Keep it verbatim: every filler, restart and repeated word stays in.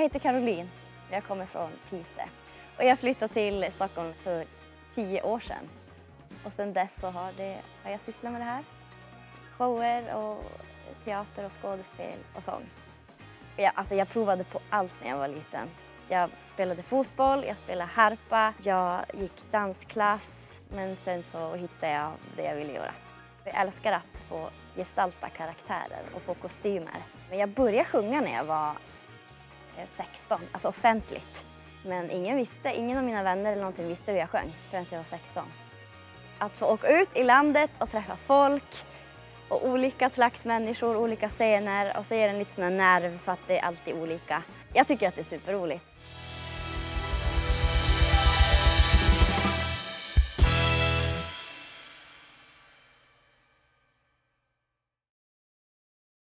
heter Caroline. Jag kommer från Piteå. Och jag flyttade till Stockholm för tio år sedan. Och sedan dess så har, det, har jag sysslat med det här. Shower och teater och skådespel och sång. Jag, alltså jag provade på allt när jag var liten. Jag spelade fotboll, jag spelade harpa, jag gick dansklass. Men sen så hittade jag det jag ville göra. Jag älskar att få gestalta karaktärer och få kostymer. Men jag började sjunga när jag var sexton, alltså offentligt. Men ingen visste, ingen av mina vänner eller någonting visste hur jag sjöng förrän jag var sexton. Att få åka ut i landet och träffa folk och olika slags människor, olika scener och så är det en liten sån här nerv för att det är alltid olika. Jag tycker att det är superroligt.